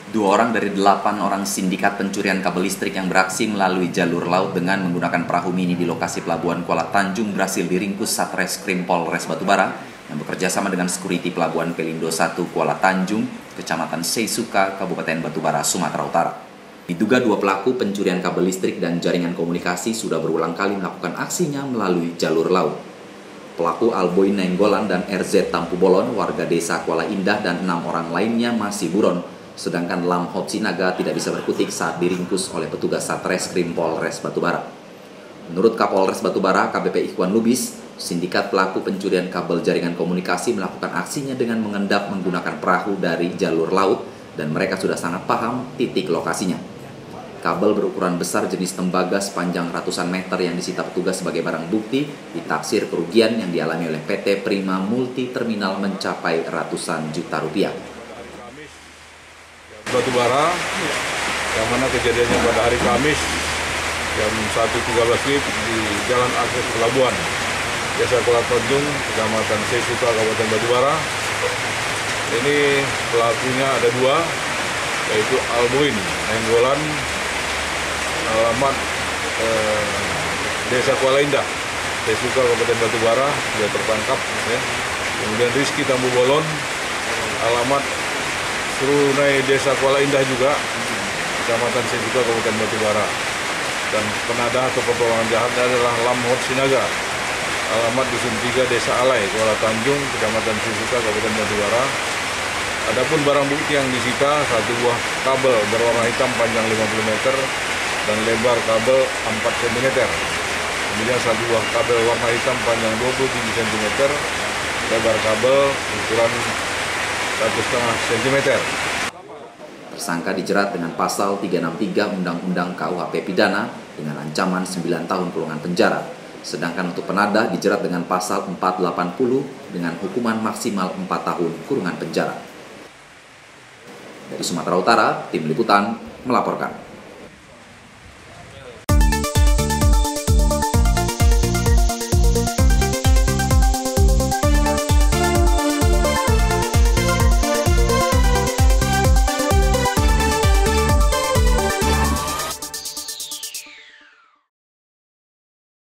Dua orang dari 8 orang sindikat pencurian kabel listrik yang beraksi melalui jalur laut dengan menggunakan perahu mini di lokasi pelabuhan Kuala Tanjung berhasil diringkus Satreskrim Polres Batubara yang bekerja sama dengan sekuriti pelabuhan Pelindo 1 Kuala Tanjung, Kecamatan Seisuka, Kabupaten Batubara, Sumatera Utara. Diduga dua pelaku pencurian kabel listrik dan jaringan komunikasi sudah berulang kali melakukan aksinya melalui jalur laut. Pelaku Alboy Nainggolan dan RZ Tampu Bolon, warga desa Kuala Indah, dan 6 orang lainnya masih buron. Sedangkan Lam Hot Sinaga tidak bisa berkutik saat diringkus oleh petugas Satreskrim Polres Batubara. Menurut Kapolres Batubara, KBP Ikhwan Lubis, sindikat pelaku pencurian kabel jaringan komunikasi melakukan aksinya dengan mengendap menggunakan perahu dari jalur laut dan mereka sudah sangat paham titik lokasinya. Kabel berukuran besar jenis tembaga sepanjang ratusan meter yang disita petugas sebagai barang bukti ditaksir kerugian yang dialami oleh PT Prima Multi Terminal mencapai ratusan juta rupiah. Batubara, yang mana kejadiannya pada hari Kamis jam 1.13 di Jalan Akses Pelabuhan, Desa Kuala Tanjung, Kecamatan Seisuka, Kabupaten Batubara. Ini pelakunya ada dua, yaitu Alboy Nainggolan, alamat Desa Kuala Indah, Seisuka, Kabupaten Batubara, dia tertangkap. Ya. Kemudian Rizky Tampu Bolon, alamat Serunai Desa Kuala Indah juga, Kecamatan Seisuka, Kabupaten Batubara. Dan penadah atau pertolongan jahatnya adalah Lam Hot Sinaga, alamat Dusun 3 Desa Alai, Kuala Tanjung, Kecamatan Seisuka, Kabupaten Batubara. Adapun barang bukti yang disita, satu buah kabel berwarna hitam panjang 50 meter dan lebar kabel 4 cm. Kemudian satu buah kabel warna hitam panjang 27 cm, lebar kabel ukuran 1,5 cm. Tersangka dijerat dengan pasal 363 Undang-Undang KUHP Pidana dengan ancaman 9 tahun kurungan penjara. Sedangkan untuk penadah dijerat dengan pasal 480 dengan hukuman maksimal 4 tahun kurungan penjara. Dari Sumatera Utara, Tim Liputan melaporkan.